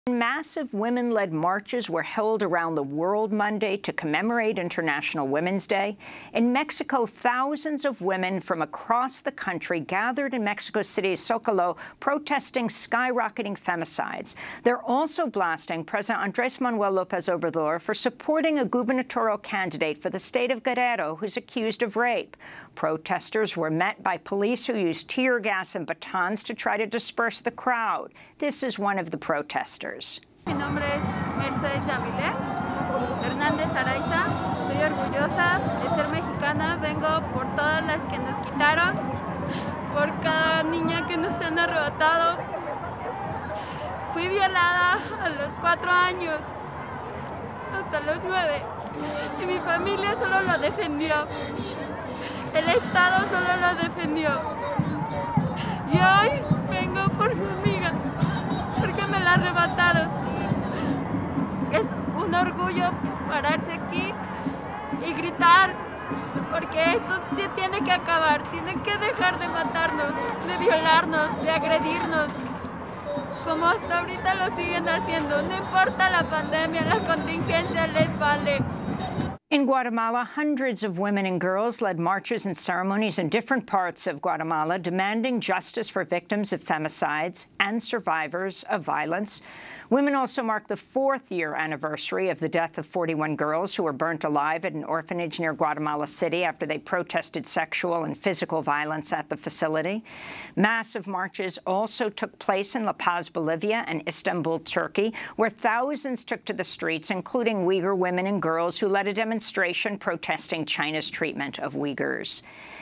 Massive women-led marches were held around the world Monday to commemorate International Women's Day. In Mexico, thousands of women from across the country gathered in Mexico City's Zócalo protesting skyrocketing femicides. They're also blasting President Andrés Manuel López Obrador for supporting a gubernatorial candidate for the state of Guerrero who's accused of rape. Protesters were met by police who used tear gas and batons to try to disperse the crowd. This is one of the protesters. Mi nombre es Mercedes Yamile Hernández Araiza. Soy orgullosa de ser mexicana. Vengo por todas las que nos quitaron, por cada niña que nos han arrebatado. Fui violada a los 4 años, hasta los 9, y mi familia solo lo defendió. El Estado solo lo defendió. Y hoy vengo por mi amiga, porque me la arrebataron. Es un orgullo pararse aquí y gritar, porque esto sí tiene que acabar, tienen que dejar de matarnos, de violarnos, de agredirnos, como hasta ahorita lo siguen haciendo. No importa la pandemia, la contingencia les vale. In Guatemala, hundreds of women and girls led marches and ceremonies in different parts of Guatemala demanding justice for victims of femicides and survivors of violence. Women also marked the 4th-year anniversary of the death of 41 girls who were burnt alive at an orphanage near Guatemala City after they protested sexual and physical violence at the facility. Massive marches also took place in La Paz, Bolivia, and Istanbul, Turkey, where thousands took to the streets, including Uyghur women and girls who led a demonstration protesting China's treatment of Uyghurs.